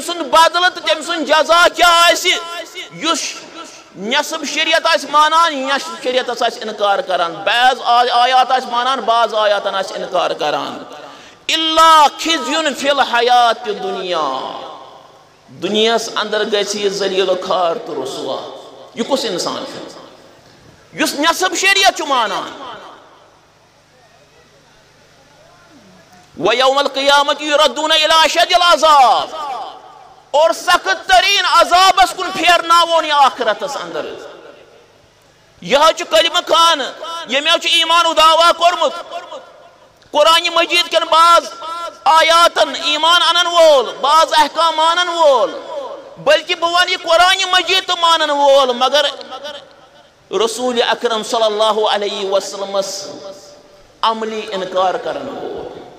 سن بدل تو تم سن جزا کیا یس نصب شریعت آس مانان نصب شریعت آس انکار کران بعض آیات آس مانان بعض آیات آس انکار کران الا خزیون فی الحیات دنیا دنیا اندر گسی ذلیل و خار تو رسوا یہ کس انسان یس نصب شریعت مانان وَيَوْمَ الْقِيَامَةِ يُرَدُّونَ إِلَىٰ أَشَدِّ الْعَذَابِ اور سخت ترین عذاب اس کن پھیرناون یہ آخرت اس اندر یہ چھ کلمہ خان یہ چھ ایمان و دعویٰ کرمت قرآن مجید کن بعض آیاتن ایمان انن وول بعض احکام مانن وول بلکہ بوان یہ قرآن مجید مانن وول مگر رسول اکرم صلی اللہ علیہ وسلم عملی انکار کرن وول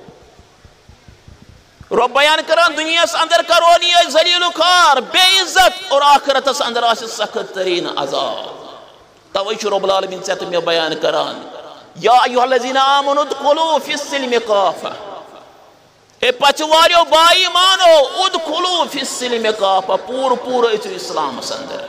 رب بیان کران دنیا اس اندر کرونی ہے ذلیل و خار بے عزت اور آخرت اس اندر آسی سخت ترین عذاب توجہ رب العالمین سے تمہیں بیان کران یا ایوہ الذین آمنوا ادخلوا فی السلم کافہ اے پچواریو بائی مانو ادخلوا فی السلم کافہ پور ایتو اسلام اس اندر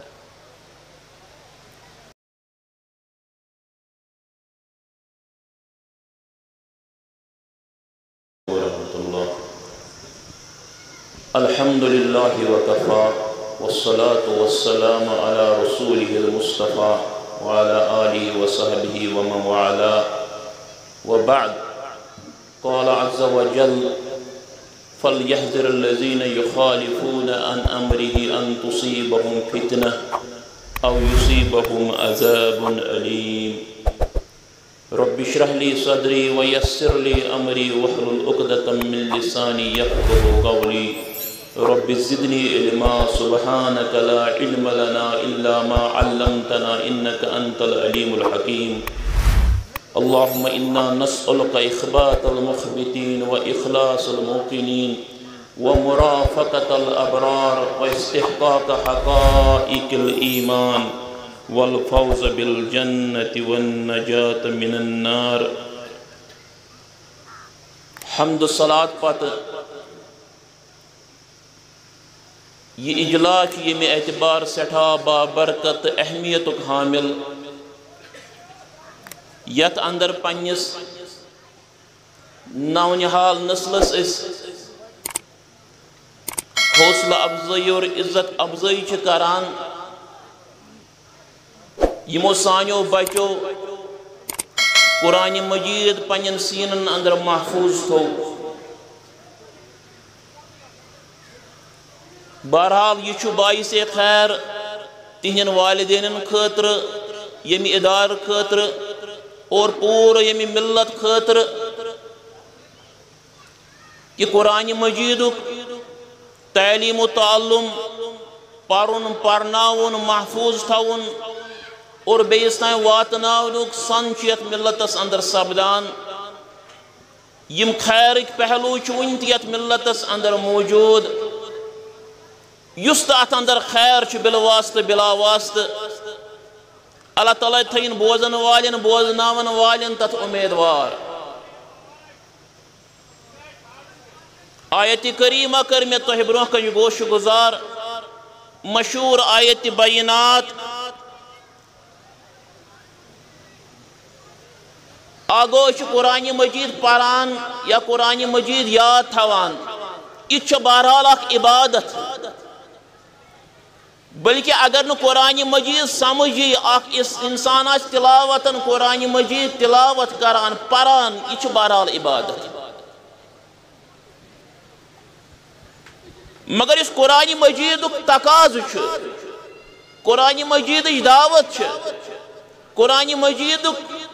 الحمد لله وكفى والصلاة والسلام على رسوله المصطفى وعلى آله وصحبه ومن والاه وبعد قال عز وجل فليحذر الذين يخالفون عن أمره أن تصيبهم فتنة أو يصيبهم عذاب أليم رب اشرح لي صدري ويسر لي أمري واحلل عقدة من لساني يفقهوا قولي رب زدني علما سبحانك لا علم لنا إلا ما علمتنا إنك أنت العليم الحكيم اللهم إنا نسألك إخبات المخبتين وإخلاص الموقنين ومرافقة الأبرار واستحقاق حقائق الإيمان والفوز بالجنة والنجاة من النار حمد الصلاة پتہ یہ اجلاس یہ میں اعتبار سٹھا بابرکت اہمیت حامل یت اندر پنس نونحال نسلس اس حوصلہ افزائی اور عزت افزائی کران یمو سانیو بچو قرآن مجید پنن سینن اندر محفوظ تھو بہرحال یہ چھو باعث خیر تہن والدین خاطر یمی ادار خاطر اور پور یمی ملت خاطر کہ قرآن مجید تعلیم و تعلم پرن پرناون محفوظ تھون اور بیس تائیں واتناونک سنچیت ملتس اندر سبدان یم خیرک پہلو چونت یت ملتس اندر موجود یست ات اندر خیر چھ بالواسطہ بلا واسطہ اللہ تعالیٰ تھین بوزن والن بوزناون والن تت امیدوار آیت کریمہ کر میں تہ برہ کن گوش گزار مشہور آیت بینات آگو چھ قرآن مجید پران یا قرآن مجید یاد تھوان یہ چھ بہرحال اخ عبادت بلکہ اگر نو قرآن مجید سمجھی اخ اس انسان آج تلاوتن قرآن مجید تلاوت کران پران یہ چھ بہرحال عبادت مگر اس قرآن مجید تقاض چھ قرآن مجید دعوت چھ قرآن مجید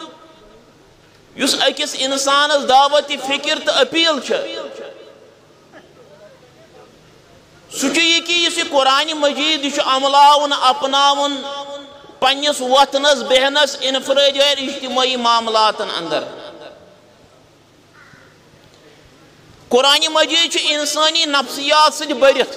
یس اکس انسانس دعوت فکر تو اپیل چھ سوچو یہ کہ اس قرآن مجید یہ عملاون اپناون پنس وطنس بہنس انفرادی اور اجتماعی معاملات اندر قرآن مجید انسانی نفسیات سے برت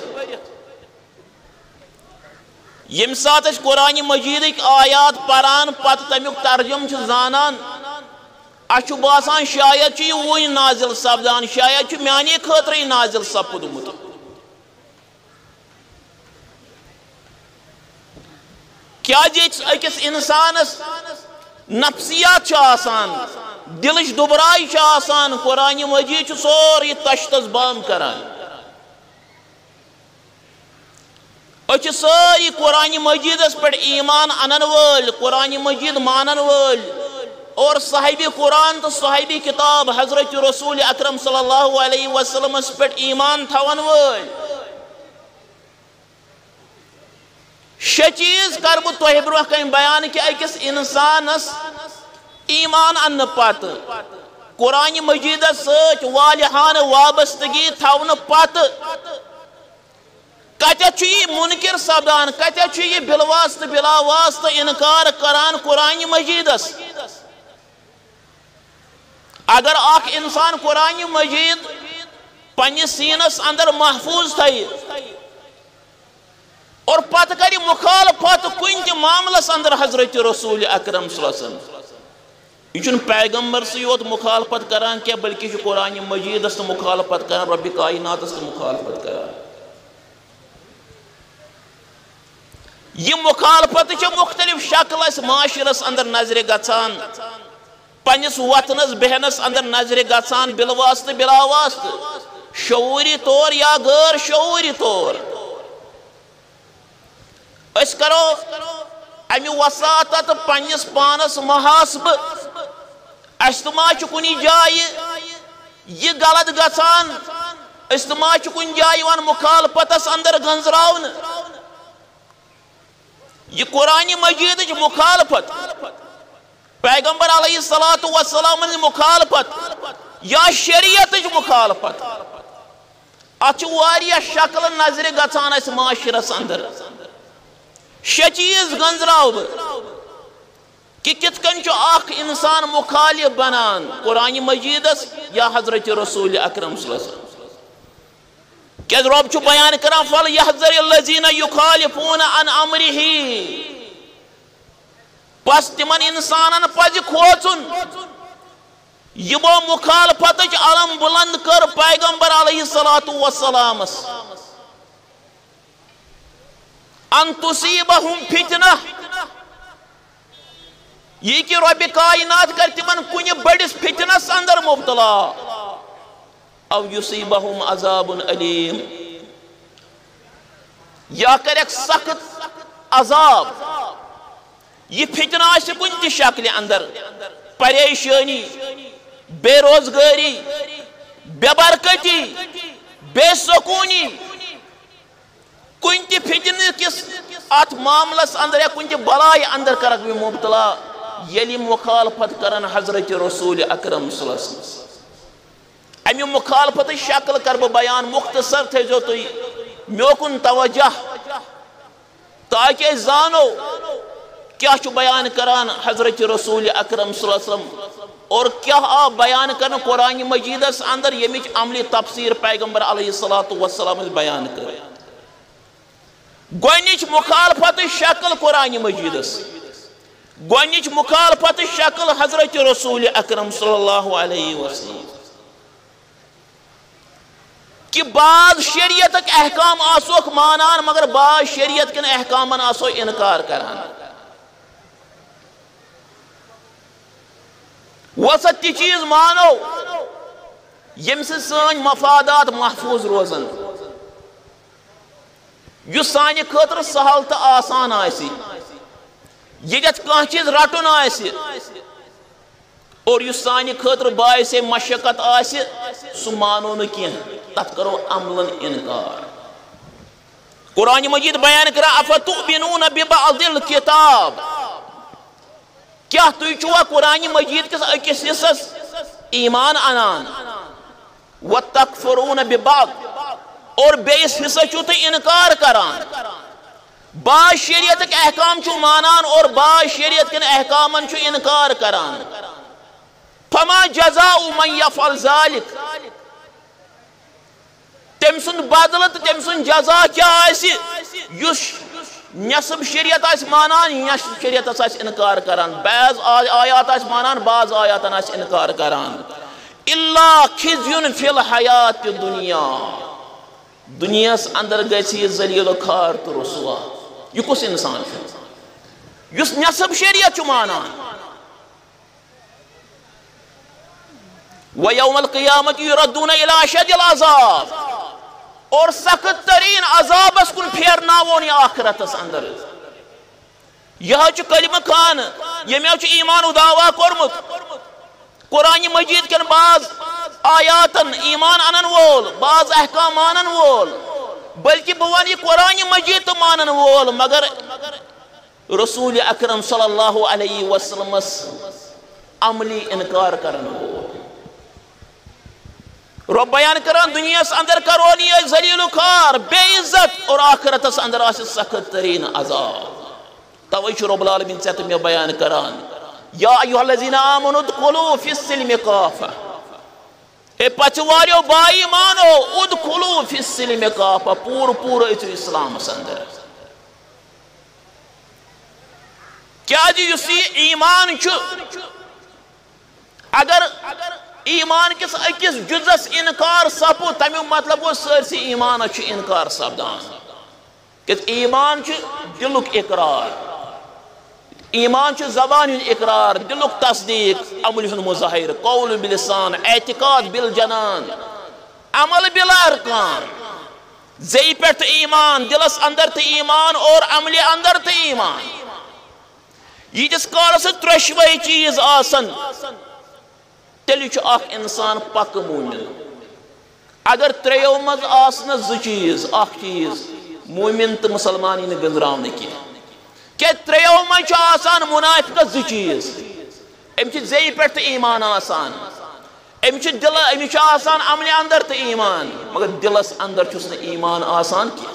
یم سات قرآن مجید آیات پران پتہ تمیک ترجم زانان اچھو باسان شاید وہی نازل سپدان شاید میانے خاطر نازل سپدمت کیا اکس انسانس نفسیات آسان دلچ دبرائی آسان قرآن مجید سوری تشتس بام کران اچھ ساری قرآن مجیدس پر ایمان انن ول قرآن مجید مانن ول اور صاحبی قرآن تو صاحبی کتاب حضرت رسول اکرم صلی اللہ علیہ وسلم اس پر ایمان تھون ول شے چیز کر بہ تہ برہ کن بیان کہ اکس انسانس ایمان ان پت قرآن مجیدس ست والہانہ وابستگی تھون پت کتھ یہ منکر سپدان کتھ یہ بلواسطہ بلا واسطہ انکار کران قرآن مجیدس اگر اخ انسان قرآن مجید پنس سینس اندر محفوظ تھائی اور پتہ کر مخالفت کن تہ معاملس اندر حضرت رسول اکرم صلی اللہ علیہ وسلم یہ پیغمبر سے یوت مخالفت کران کیا بلکہ قرآن مجیدس مخالفت کران رب کائناتس مخالفت کران یہ مخالفت مختلف شکل اس معاشرس اندر نظر گژھان پنس وطنس بہنس اندر نظر گژھان بلواسطہ بلا واسطہ شعوری طور یا غیر شعوری طور اس کرو امی وساطت پنس پانس محاسب استما کنی جائے یہ غلط گژھان استما کن جائے ون مخالفتس اندر گنزراون یہ قرآن مجید مخالفت پیغمبر علیہ السلام مخالفت یا شریعت مخالفت اتھ شکل نظر گژھان اس معاشرس اندر شے چیز گنزراو کہ کت کن اخ انسان مخالف بنان قرآن مجیدس یا حضرت رسول اکرم صلی اللہ علیہ وسلم کیا رب چھو بیان کران فَلْيَحْذَرِ الَّذِينَ يُخَالِفُونَ عَنْ أَمْرِهِ پس تمن انسانن پز کھوچن یمو مخالفت علم بلند کر پیغمبر علیہ السلام ان تصیبہم فتنہ یہ کہ رب کائنات کر تمن کن بڑس فتنس اندر مبتلا او یصیبہم عذاب علیم یا کر ایک سخت عذاب یہ فتنہ آسہ کن تہ شکل اندر پریشانی بے روزگاری بے برکتی بے سکونی کن تہ فتنہ کس ات معاملس اندر یا کن تہ بلائی اندر کرک بھی مبتلا یلی مخالفت کرن حضرت رسول اکرم صلی اللہ علیہ وسلم امی مخالفت شکل کر بہ بیان مختصر تھے جو تھی میوکن توجہ تاکہ زانو کیا چھو بیان کران حضرت رسول اکرم صلی اللہ علیہ وسلم اور کیا آپ بیان کرن قرآن مجیدس اندر یمیچ عملی تفسیر پیغمبر علیہ السلام بیان کر گوینچ مخالفت شکل قرآن مجیدس گوینچ مخالفت شکل حضرت رسول اکرم صلی اللہ علیہ وسلم کہ بعض شریعت احکام آسوک مانان مگر بعض شریعت کن احکامن آسو انکار کران وسط تی چیز مانو یم سے سان مفادات محفوظ روزن یہ سانی خطر سہل تو آسان آسی یہ کان چیز رٹن آسی اور یہ سانی خطر باعث مشقت آسی سو مانو نکی تت کرو عملن انکار قرآن مجید بیان کرا افتؤمنون ببعض الکتاب کیا تُوی چھوا قرآن مجید کس اکس حصص ایمان انان وَتَكْفُرُونَ بِبَعْض اور بیس حصہ چھو تے انکار کران بعض شریعت کے احکام چھو مانان اور بعض شریعت کے احکامن چھو انکار کران فَمَا جَزَاءُ مَنْ يَفْعَلْ ذَلِكَ تم سن بدلت تم سن جزا کیا آسی یس نصب شریعت آس مانان نصب شریعت آس انکار کران بعض آیات آس مانان بعض آیات آس انکار کران اللہ خزیون فی الحیات دنیا دنیا اندر گیسی ذلیل و کھار تو رسوا یہ کس انسان ہے یس نصب شریعت مانان وَيَوْمَ الْقِيَامَةِ يُرَدُّونَ إِلَىٰ أَشَدِّ الْعَذَابِ اور سخت ترین عذاب اس کن پھیرناون یہ آخرتس اندر یہ کلمہ خان یمو ایمان و دعویٰ کورمت قرآن مجید کن بعض آیاتن ایمان انن وول بعض احکام مانن وول بلکہ بوانی قرآن مجید تو مانن وول مگر رسول اکرم صلی اللہ علیہ وسلم عملی انکار کرن وول رب بیان کران دنیا اندر کرونی ذلیل و خار بے عزت اور آخرت اندر آس سخت ترین عذاب توجہ رب العالمین سے تم بیان کران یا ایھا الذین آمنوا ادخلوا فی السلم کافہ اے پچواریو بائی مانو ادخلوا فی السلم کافہ پور ایتو اسلام اندر کیا جی یسی ایمان چھو اگر ایمان کس اکس جزس انکار سپو تمیو مطلب وہ سرسی ایمان چھ انکار سپدان کہ ایمان چھ دلک اقرار ایمان چھ زبان اقرار دلک تصدیق عمل مظاہر قول باللسان اعتقاد بالجنان عمل بلا ارکان زی پیٹ ایمان دلس اندر تے ایمان اور عمل اندر تے ایمان یہ جس کال سے ترشوئی چیز آسن تیلی چھو اخ انسان پک مومن اگر تریو مز آسن زو چیز اخ چیز مومن تو مسلمانی نے گزراو نکی کہ تریو مز چھو آسان منافق زو چیز ام چھ زی پر تو ایمان آسان ام چھ دل ام چھ آسان عمل اندر تو ایمان مگر دلس اندر چھس نے ایمان آسان کی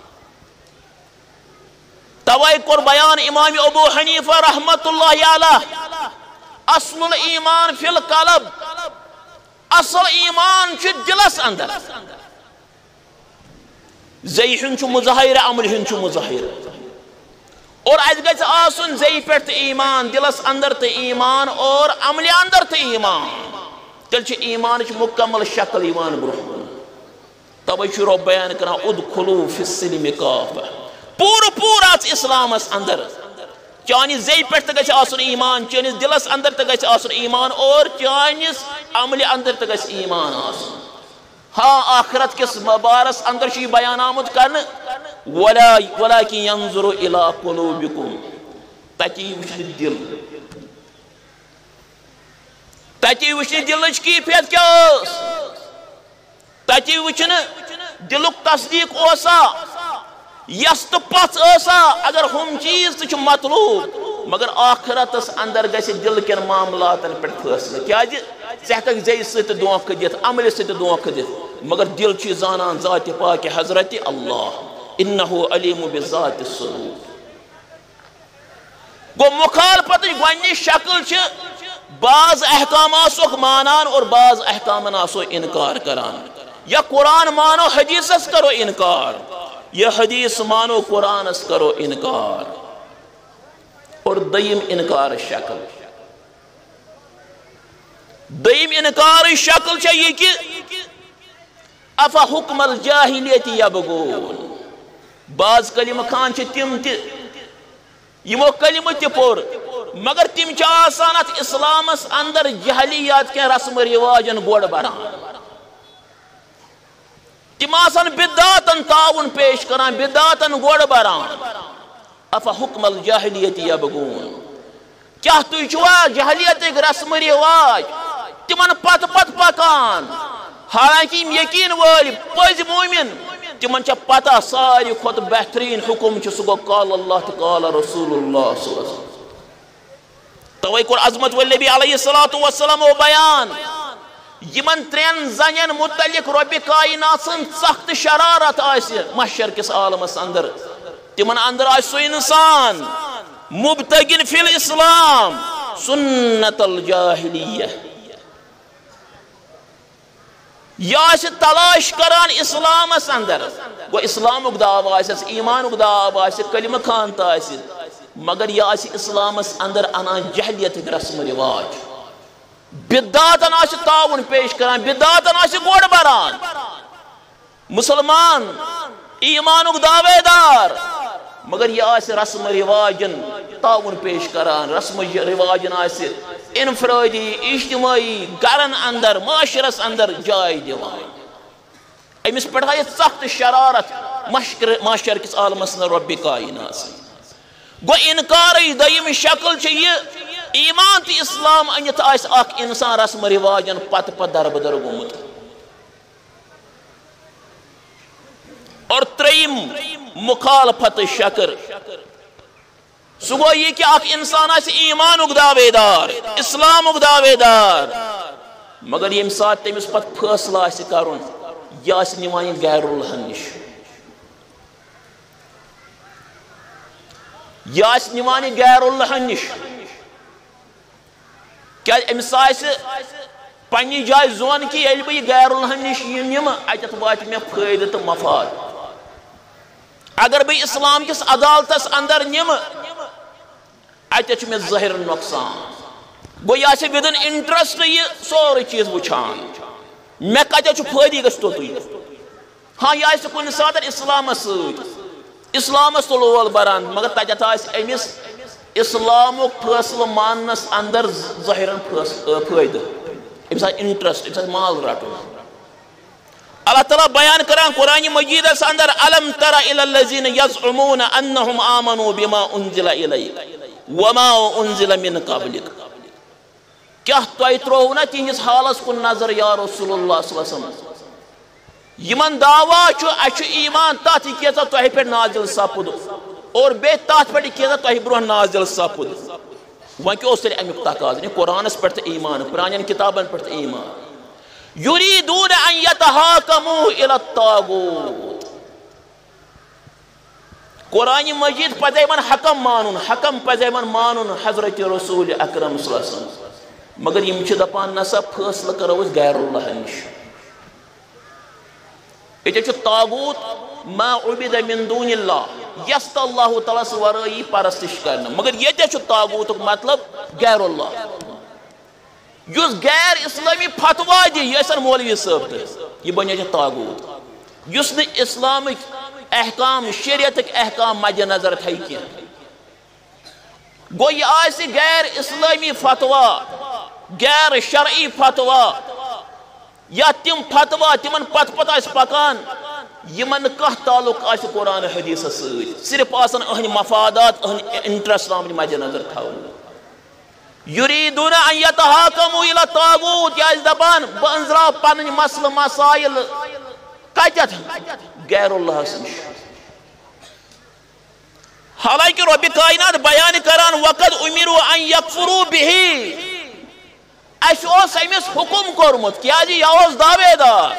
توائی کور بیان امام ابو حنیفہ رحمت اللہ علیہ اصل الایمان فی القلب اصل ایمان چھ دلس اندر زی ہن چھ مظاہر عمل ہن چھ مظاہر اور از گژھِ آسن زی پٮ۪ٹھ تہِ ایمان دلس اندر تہِ ایمان اور عمل اندر تہِ ایمان تیٚلہِ چھِ ایمانٕچ مکمل شکل ایمان برونٛہہ توے چھُ رۄب بیان کران ادخلوا فی السلم کافہ پور آژ اسلامس اندر چانس زی پٮ۪ٹھ تہِ گژھِ آسُن ایمان چانس دلس اندر تہِ گژھِ آسُن ایمان اور چانس عمل اندر تہِ گژھِ ایمان آسُن ہاں آخرت کس بارس اندر چھ بیان آمت کرن ولیکن ینظر الی قلوبکم تتی وچھن دل تتی وچھن دلچ کیفیت کیا تتی وچھن دلک تصدیق اوسا یس تو پس ایسا اگر ہم چیز تو مطلوب مگر آخرتس اندر گژھِ دل کن معاملاتن پہ فیصلہ کیا ژٕ ہیٚککھ زیٚیہِ سۭتۍ دھوکہٕ دِتھ عملہِ سۭتۍ دھوکہٕ دِتھ مگر دل چھُ زانان ذاتِ پاکہِ حضرت اللہ انہ علیم بذات الصدور گو مخالفتٕچ گۄڈنِچ شکل چھِ بعض احکام آسوکھ مانان اور بعض احکامن آسو انکار کران یا قرآن مانو حدیثس کرو انکار یہ حدیث مانو قرآنس کرو انکار اور دیم انکار شکل دیم انکار شکل چاہیے کہ افا حکم الجاہلیت یبغون بعض کلمہ خان چھ تم تہ یمو کلمہ تہ پور مگر تم چھ آسان ات اسلامس اندر جہلیات کے رسم رواجن گوڑ بران تم آسان بدعاتن تعاون پیش کران بدعاتن گوڑ بران افا حکم الجاہلیت یبغون کیا تُہۍ چھوا جہلیتک رسم رواج تمن پت پکان حالانکہ یقین وٲلۍ پٔزۍ مومن تمن چھ پتہ ساروی کھۄتہٕ بہترین حکم چھ سُہ گوٚو قال اللہ تہٕ قال رسول اللہ صلی اللہ علیہ وسلم توے کوٚر عظمت والنبی علیہ الصلوۃ والسلام بیان یمن ترین زنین متعلق رب کائنات سن سخت شرارت آسہِ محشر کس عالمس اندر تمن اندر آسہِ سُہ انسان مبتغن فی الاسلام سنت الجاہلیہ یا تلاش کران اسلامس اندر وہ اسلامک دعو آسس ایمانک دعو آسس کلمہ خان تہ آسس مگر یہ آسہِ اسلامس اندر انان جہلیتک رسم رواج بدعاتن آسہِ تعاون پیش کران بدعاتن آسہِ گوڑ بران مسلمان ایمانک دعوے دار مگر یہ رسم رواجن تعاون پیش کران رسم رواجن انفرادی اجتماعی گرن اندر معاشرس اندر جائے دیوان امس پہ سخت شرارت معاشر کس عالمس رب کائنات گو انکار دیم شکل یہ ایمان تو اسلام انت اخ انسان رسم رواجن پت دربدر گومت اور تریم مخالفت شکر سہ گو یہ کہ اخ انسان ایمان دعوے دار اسلام دعوے دار مگر یم سات تمس پت فیصلہ کرن یہ نوان غیر اللہ نش یہ نوان غیر اللہ نش کیا امس پنہ جائے زون کہ یل بہ غیر اللہ نش نم اتت وات مے فائدہ تو مفاد اگر بہ اسلام کس عدالتس اندر نم اتت مے ظاہر نقصان گو یہ ودن انٹرسٹ یہ سوری چیز وچھان مے کتہ فائدہ گھس توتھی ہاں یہ کن سات اسلامس اسلامس تو لول بران مگر تتھ امس اسلام فیصلہ ماننس اندر ظاہر فائدہ امس انٹرسٹ امس مال رٹن اللہ تعالیٰ بیان کران قرآن مجید اندر الم تر الی الذین یزعمون انہم آمنوا بما انزل الیک وما انزل من قبلک کیا تہ تروہ نا تہندس حالس کن نظر یا رسول اللہ صلی اللہ علیہ وسلم یمن دعوا اچھ ایمان تات کیسا تہ پہ نازل سپد اور بے تات پہ کیسا تہ برہ نازل سپد وہاں کیا اس تیرے امیک تقاض قرآنس پہ ایمان پرانین کتابن پہ ایمان یریدون ان یتحاکموا الی الطاغوت قرآن مجید پہ من حکم پہ من مانن حضرت رسول اکرم صلی اللہ علیہ وسلم مگر یم چھ دپان نسا فیصلہ کرو اس غیر اللہ نش یہ طاغوت ما عبد من دون اللہ یست اللہ تعالیٰ سورائی پرستش کرنا مگر یہ طاغوت مطلب غیر اللہ یس غیر اسلامی فتوا دی یہ مولوی صاحب یہ بنے طاغوت یس نے اسلامک احکام شریعتک احکام مد نظر تھے کی گو یہ غیر اسلامی فتوا غیر شرعی فتوا یا تم فتوا تمن پت پکان یمن کھ تعلق قرآن حدیث صرف آسان اہن مفادات اہن انٹرسٹ مد نظر تھاؤن یریدون ان یتحاکموا الی الطاغوت یا دپان بہ انزراو پنن مسئلہ مسائل کتت غیر اللہ نش حالانکہ رب کائنات بیان کران وقد امروا ان یکفروا به اس امس حکم کورمت کیا جی یہ دعوے دار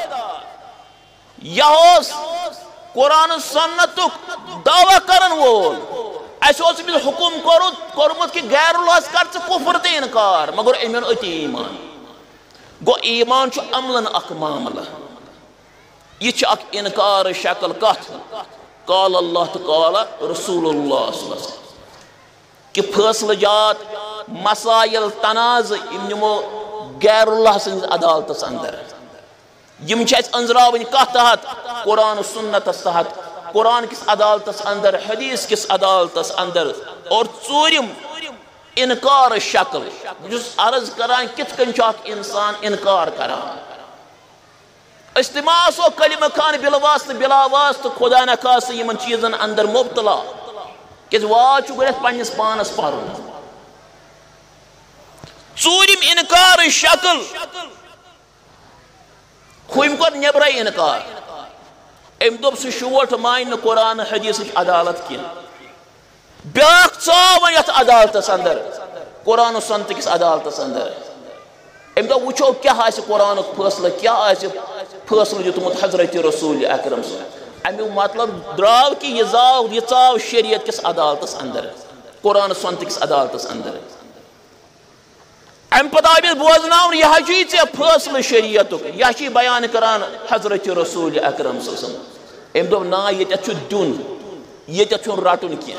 یہ قرآن سنتک دعوی کرن وول اس امس حکم کورمت کہ غیر اللہ کر کفر تو انکار مگر امن اتی ایمان گو ایمان عملن اخ معاملہ یہ اخ انکار شکل کت قال اللہ تو قال رسول اللہ صلی اللہ علیہ وسلم کہ فیصلہ جات مسائل تنازع نمو غیر اللہ سنز عدالتس اندر یم انزراون کت تحت قرآن و سنتس تحت قرآن کس عدالتس اندر حدیث کس عدالتس اندر اور ژورم انکار شکل جس عرض کران کت کن انسان انکار کران استماع سو کلمہ خان بلا واسطہ خدا نخواست یمن چیزن اندر مبتلا کہ واج گوت پنس پانس پرن ژورم انکار شکل ہم کور نبرے انکار ام دپ سہ شوٹ مان قرآن حدیث عدالت کی بیاکھ ژاو یتھ عدالتس اندر قرآن و سنت کس عدالتس اندر ام دپ وچھو کیا قرآن فیصلہ کیا فیصلہ دیتمت حضرت رسول اکرم صلی اللہ علیہ وسلم امیک مطلب دراو کہ یہ ژاو شریعت کس عدالتس اندر قرآن و سنت کس عدالتس اندر ام پتہ آمس بوزناون یہ چی ے فیصلہ شریعتک یہ بیان کران حضرت رسول اکرم صلی اللہ علیہ وسلم ام دپ نا یہ دن یہ رٹن کی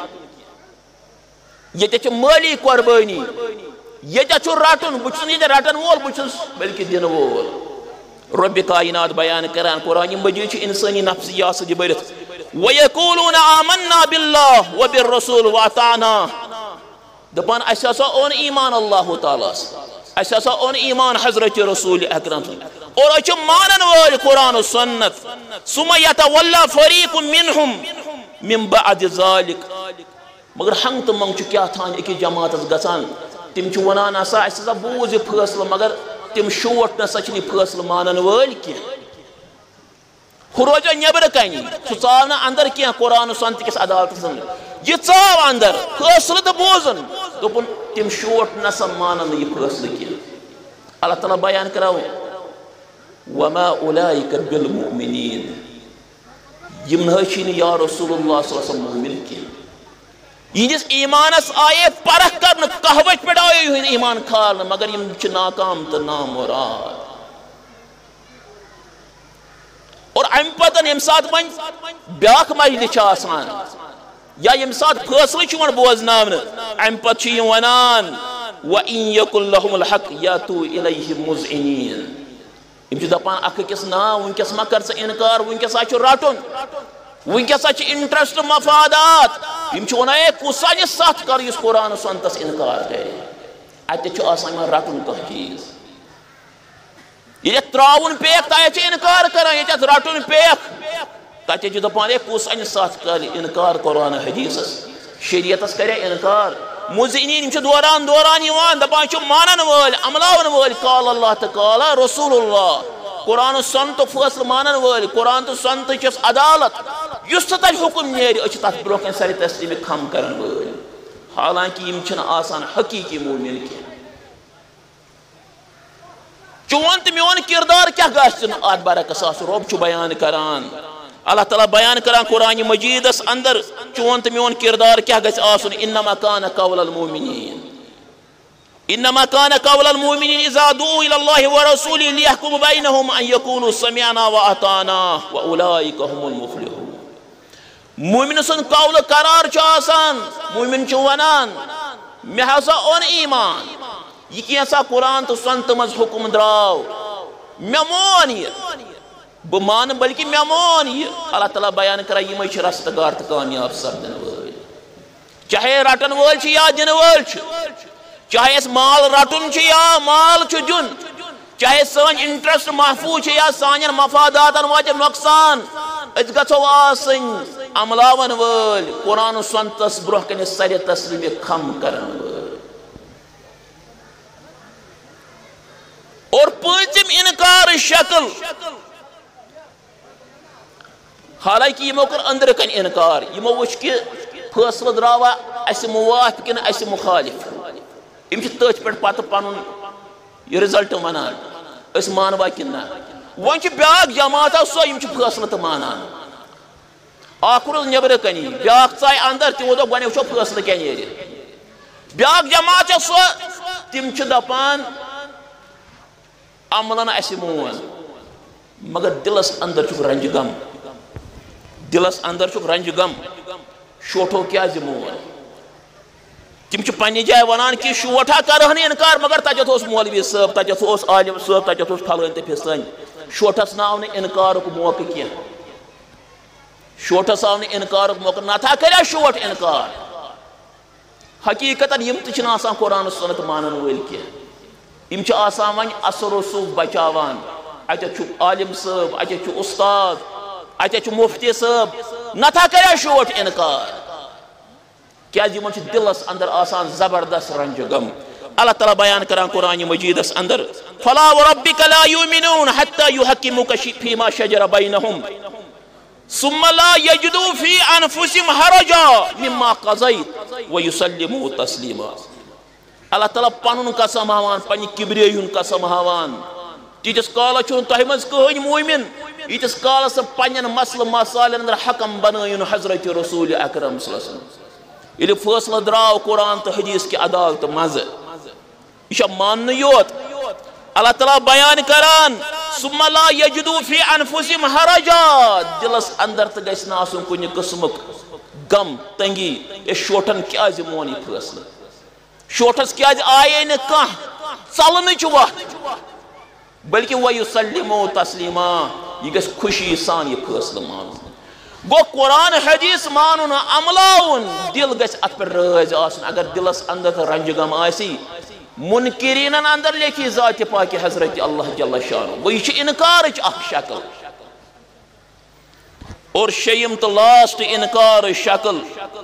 یہ مالی قربانی یہ رٹن بہت یہ رٹن وول بہت بلکہ دن وول رب کائنات بیان کران قرآن مجید انسانی نفسیات ست برت وَيَقُولُونَ آمَنَّا بِاللَّهِ وَبِالرَّسُولِ وَأَطَعْنَا دپان اَسہِ ہسا اوٚن ایمان اللہ تعالیٰ اَسہِ ہسا اوٚن ایمان حضرت رسول اکرم اور أسۍ چھِ مانن وٲلۍ قرآن و سنت ثُمَّ يَتَوَلَّىٰ فَرِيقٌ مِّنْهُمْ مِن بَعْدِ ذَلِكَ مگر ہنگ تہٕ منگ چھُ کیٛاہ تھام أکِس جماعتس گژھان تِم چھِ ونان ہسا اَسہِ ہسا بوٗز یہِ فٲصلہٕ مگر تِم شوٹ نسا چھِنہٕ یہِ فٲصلہٕ مانن وٲلۍ کینٛہہ ہُہ روزیو نیبرٕ کنی سُہ ژاو نہٕ اندر کینٛہہ قرآن و سنت کِس عدالتس منٛز یہِ ژاو اندر فٲصلہٕ تہٕ بوزُن دوٚپُن تِم شوٹ نسا مانن نہٕ یہِ فٲصلہٕ کینٛہہ اللہ تعالیٰ بیان کراو وما اولئک بالمؤمنین یِم نہ حظ چھِنہٕ یا رسول اللہ صلی اللہ علیہ وسلم مومن کینٛہہ یہندس ایمانس آئے پرکھ کرنے قہوت پہ آئے یہند ایمان کھالنے مگر یم چھ ناکام تو نامراد اور ام پتن یم سات من بیاکھ مجلس آسان یا یم سات فیصلہ چھ بوزناونے ام پت چھ یم ونان وَإِن يَكُن لَهُمُ الْحَقُّ يَأْتُوا إِلَيْهِ مُذْعِنِينَ یم چھ دپان اکھ أکِس نا ونکس ما کر ژٕ انکار ونکس چھ رٹن ونکس چھ انٹرسٹ مفادات یم چھ ونان کُس انہِ سَتھ کر یُس قرآن و سنتس انکار کرِ اتہِ چھ آسان یمن رٹن کانٛہہ چیٖز ییٚتٮ۪تھ ترٛاوُن پیک تتٮ۪تھ چھ انکار کران ییٚتٮ۪تھ رٹن پیک تتٮ۪تھ چھ دپان کُس انہِ سَتھ کر انکار قرآن حدیثس شریعتس کرے انکار مُذعنین چھ دوران دوران یوان دپان چھ مانن وٲلۍ عملاون وٲلۍ قال اللہ تہٕ قال رسول اللہ قرآن و سنتُک فٲصلہٕ مانن وٲلۍ قرآن تہٕ سنتٕچ یۄس عدالت یُس تہِ تتہِ حکم نیرِ أسۍ چھِ تتھ برونٛہہ کنہِ سرِ تسلیٖمہِ خم کرن وٲلۍ حالانکہ یم چھِنہٕ آسان حقیٖقی مومن کینٛہہ چون تہٕ میون کردار کیٛاہ گژھِ نہٕ اتھ برعکس آسُن رۄب چھُ بیان کران اللہ تعالیٰ بیان کران قرآن مجیدس اندر چون تہٕ میون کردار کیٛاہ گژھِ آسُن انما کان قول المؤمنین انما کان قول المؤمنین اذا دعوا الى الله ورسوله ليحكم بينهم ان يقولوا سمعنا واطعنا واولئك هم المفلحون مومن سن قول قرار چھ آسان مومن چھ ونان مے ہسا اون ایمان یہ کینٛژھا قرآن تہٕ سنت منٛز حکم درٛاو مے مون یہِ بہ مان بلکہ مے مون یہ اللہ تعالیٰ بیان کران یمے چھ رستگار تہٕ کامیاب سپدن وٲلۍ چاہے رٹن وٲلۍ چھ یا دِنہٕ وٲلۍ چھ چاہے اس مال رٹن چھ یا مال چھ دیُن چاہے سٲنۍ انٹرسٹ محفوظ چھ یا سانٮ۪ن مفاداتن واتہِ نۄقصان أسۍ گژھو آسٕنۍ عملاون وٲلۍ قرآن و سنتس برونٛہہ کنہِ سرِ تسلیٖمہِ خم کرن وٲلۍ اور پٲنٛژِم انکار شکل حالانکہ یمو کر اندر کن انکار یمو وچھ کہ فٲصلہٕ درٛاوا اسہِ موافق کِنہٕ اسہِ مخالف یم چھ تٔتھۍ پٮ۪ٹھ پتہٕ پنُن یہِ رِزلٹ ونان أسۍ مانوا کِنہٕ نہ وۄنۍ چھِ بیاکھ جماعتا سۄ یم چھِ فٲصلہٕ تہِ مانان اکھ روٗز نیبرٕ کَنی بیاکھ ژاے اندر تِمو دوٚپ گۄڈٕ وٕچھو فٲصلہٕ کیٛاہ نیرِ بیاکھ جماعت چھِ سۄ تِم چھِ دپان عملن اسہِ مون مگر دلس اندر چھُکھ رنجہِ غم دلس اندر چھُکھ رنجہِ غم شوٹھو کیٛازِ مون تِم چھِ پننہِ جایہِ ونان کہ شوٹھا کرہن انکار مگر تتٮ۪تھ اوس مولوی صٲب تتٮ۪تھ اوس عالم صٲب تتٮ۪تھ اوس پھلٲنۍ تہٕ پھِسٲنۍ شوٹھس نہٕ آو نہٕ انکارُک موقعہٕ کینٛہہ شوٹھس آو نہٕ انکارُک موقعہٕ نتہٕ کریا شوٹ انکار حقیقتن یم تہِ چھِنہٕ آسان قرآن سنت مانن وٲلۍ کینٛہہ یم چھِ آسان وۄنۍ اثر رسوٗخ بچاوان اتٮ۪تھ چھُ عالم صٲب اتٮ۪تھ چھُ استاد اتٮ۪تھ چھُ مفتی صٲب نتہٕ کریا شوٹ انکار کیٛازِ یمن چھُ دلس اندر آسان زبردست رنجہِ غم اللہ تعالیٰ بیان کران قرآن مجیدس اندر فلا وربک لا یؤمنون حتى يحكموك فيما شجر بينهم ثم لا يجدوا في انفسهم حرجا مما قضيت ويسلموا تسلیما اللہ تعالیٰ پنن قسم ہاوان پننہِ کبریٲیی ہُنٛد قسم ہاوان تیٖتِس کالس چھُنہٕ تۄہہِ منٛز کٕہٕنۍ مومن ییٖتِس کالس پننٮ۪ن مسلہٕ مسالن اندر حکم بنٲیِن حضرت رسول اکرم صلی اللہ علیہ وسلم ییٚلہِ فٲصلہٕ درٛاو قرآن تہٕ حدیث کہِ عدالتہٕ منٛزٕ یہِ چھا ماننہٕ یوت اللہ تعالیٰ بیان کران ثم لا یجدوا فی انفسہم حرجا دلس اندر تہِ گژھِ نہٕ آسُن کُنہِ قٕسمُک غم تنگی اے شوٹھن کیٛازِ مون یہِ فٲصلہٕ شوٹھس کیٛازِ آیے نہٕ کانٛہہ ژلنٕچ وتھ بلکہ وَیُسَلِّمُوا تسلیٖما یہِ گژھِ خوشی سان یہِ فٲصلہٕ مانُن گو قرآن حدیث مانن عملاون دل گژھِ ات پر رٲضۍ آسُن اگر دلس اندر رنج غم آسی منکرینن اندر لیکھی ذات پاک حضرت اللہ جل شانہ گو یہ انکارچ اخ شکل اور شیٚیِم تو لاسٹ انکار شکل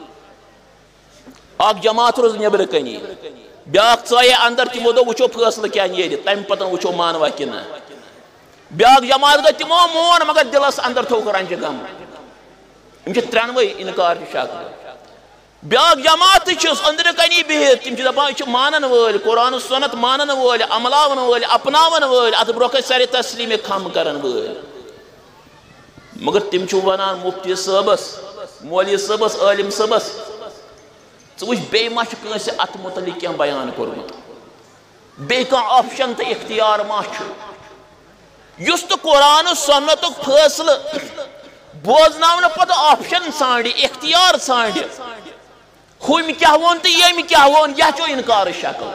اخ جماعت روز نیبر کنی بیاکھ ژایے اندر تمو دو وچھو فٲصلہٕ کیاہ نیرِ تمہِ پتن وچھو مانوا کنہ بیاکھ جماعت گئی تمو مون مگر دلس اندر تھوک رنج غم یم چھ ترٛنوے انکار چہ شکل بیاکھ جماعت چھس اندر کنی بہت تم چھ دپان یہ مانن وٲلۍ قرآن سنت مانن وٲلۍ عملاون وٲلۍ اپناون وٲلۍ اتھ برونٛہہ سارے تسلیم خم کرن وٲلۍ مگر تم چھ ونان مفتی صٲبس مولوی صٲبس عالم صٲبس ژٕ وٕچھ بیٚیہِ ما چھُ کٲنٛسہِ اتھ متعلق کینٛہہ بیان کوٚرمُت بیٚیہِ کانٛہہ آپشن تہٕ اختیار ما چھُ یُس تہٕ قرآن سنتُک فٲصلہٕ بوزناونہٕ پتہٕ آپشن ژھانڈِ اختیار ژھانڈِ ہُمۍ کیٛاہ ووٚن تہٕ ییٚمۍ کیٛاہ ووٚن یہِ چھو انکارٕچ شکل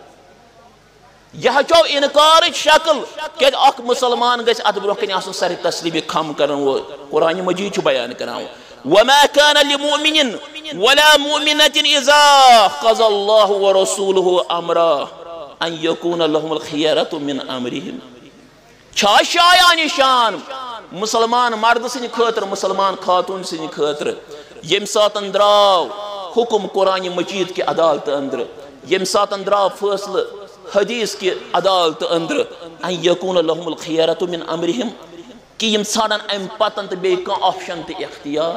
یہ چھو انکارٕچ شکل کیٛازِ اکھ مسلمان گژھِ اتھ برونٛہہ کنہِ آسُن سارے تسلیٖم خم کرن وول قرآن مجیٖد چھُ بیان کران وما كان لمؤمن ولا مؤمنة إذا قضى الله ورسوله أمرا أن يكون لهم الخيرة من أمرهم چھا شایان شان مسلمان مرد سن خاطر مسلمان خاتون سن خاطر یم ساتن دراو حکم قرآن مجید کی عدالت اندر یم ساتن دراو فیصل حدیث کی عدالت اندر ان یکون لهم الخیرۃ من امرهم کہ یم ژھانڈن ام پتن تو بیٚیہِ کانٛہہ آپشن تہٕ اختیار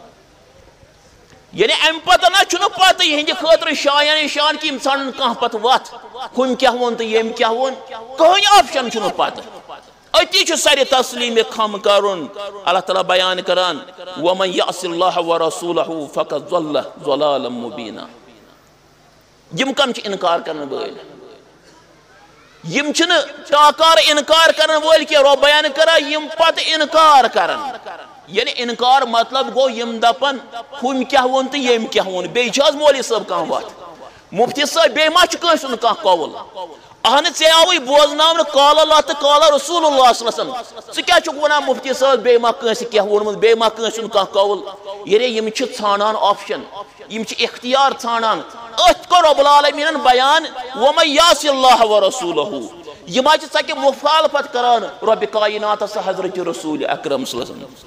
یعنی ام پتن چھُنہٕ پتہٕ یہنٛدِ خٲطرٕ شایان شان کہ یم ژھانڈن کانٛہہ پتہٕ وتھ ہُمۍ کیٛاہ ووٚن تہٕ ییٚمۍ کیٛاہ ووٚن کٕہٕنۍ آپشن چھُنہٕ پتہٕ اتی چھُ سارے تسلیم خم کرن اللہ تعالیٰ بیان کران ومن یعص اللہ ورسولہ فقد ضل ضلالا مبینا یم کم چھ انکار کرن وٲلۍ یم چھنہٕ ٹاکار انکار کرن وٲلۍ کینٛہہ رۄب بیان کران یم پتہٕ انکار کرن یعنی انکار مطلب گو یم دپن ہُمۍ کیٛاہ ووٚن تہٕ ییٚمۍ کیٛاہ ووٚن بیٚیہِ چھِ حظ مولوی صٲب کانٛہہ وتھ مفتی صٲب بیٚیہِ ما چھُ کٲنٛسہِ ہُنٛد کانٛہہ قول اہن ژے آوٕے بوزناونہٕ قال اللہ تہٕ قال رسول اللہ صلی اللہ علیہ وسلم ژٕ کیٛاہ چھُکھ ونان مفتی صٲب بیٚیہِ ما کٲنٛسہِ کینٛہہ ووٚنمُت بیٚیہِ ما کٲنٛسہِ ہُنٛد کانٛہہ قول یعنی یم چھِ ژھانڈان آپشن یم چھِ اختیار ژھانڈان أتھۍ کوٚر رۄب العالمیٖنن بیان ومن یعص اللہ ورسولہ یم حظ چھِ ژکہِ مخالفت کران رۄبِ کایناتس حضرت رسول اکرم صلی اللہ علیہ وسلم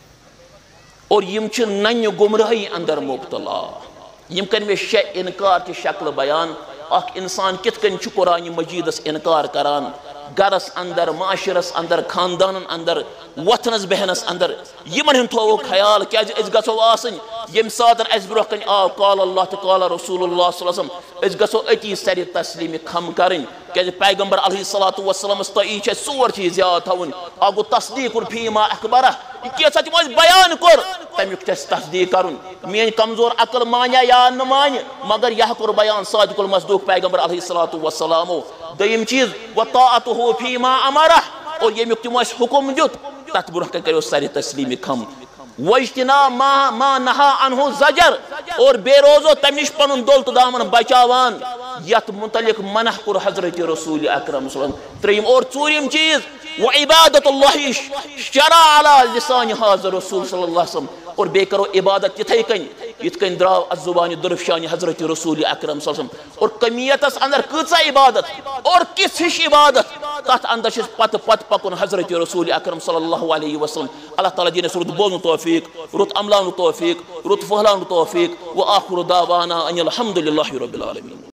اور یم چھِ ننہِ گمراہی اندر مبتلا یم کن مےٚ شےٚ انکار چہِ شکلہٕ بیان اخ انسان کت کن چھ قرآن مجیدس انکار کران گرس اندر معاشرس اندر خاندانن اندر وتھنس بہنس اندر یمن ہند تھو خیال کیاز اس گژھو آسن یم ساتن اس برونٛہہ کن آو قال اللہ تہٕ قال رسول اللہ صلی اللہ علیہ وسلم اس گژھو اتی سارے تسلیم خم کرن کیاز پیغمبر علیہ الصلوۃ والسلام تہ چھ ژور چیز یاد تھاون اکھ گوٚو تصدیق فیما اخبرہ یہ کیسا تمو بیان کور تمیُک چھِ تصدیق کرن میٲنۍ کمزور عقل مانیا یا نہ مانہِ مگر یہ کوٚر بیان صادق المصدوق پیغمبر علیہ الصلوۃ والسلام دوٚیِم چیز وطاعته فیما امرہ اور یمیُک تمو حکم دیُت تتھ برونٛہہ کن کریو سارے تسلیم خم واجتناب ما نہا عنہ زجر اور بے روزو تمہِ نش پنُن دول تہٕ دامن بچاوان یتھ متعلق منع کوٚر حضرت رسول اکرم صلی اللہ علیہ وسلم ترٛیٚیِم اور ژوٗرِم چیز وعبادت اللہ شرع علی لسان حاضر رسول صلی اللہ علیہ وسلم اور بیٚیہِ کرو عبادت تِتھے کٔنۍ یِتھ کٔنۍ درٛاو اتھ زُبانہِ درفشان حضرت رسول اکرم صلی اللہ علیہ وسلم اور کمیتس اندر کۭژاہ عبادت اور کِژھ ہِش عبادت تتھ اندر چھِ پتہٕ پکُن حضرت رسول اکرم صلی اللہ علیہ وسلم اللہ تعالیٰ دِیِن اَسہِ رُت بوزنُک توفیق رُت عملاونُک توفیق رُت پھٔہلاونُک توفیق وآخر دعوانا ان الحمد للہ رب العالمین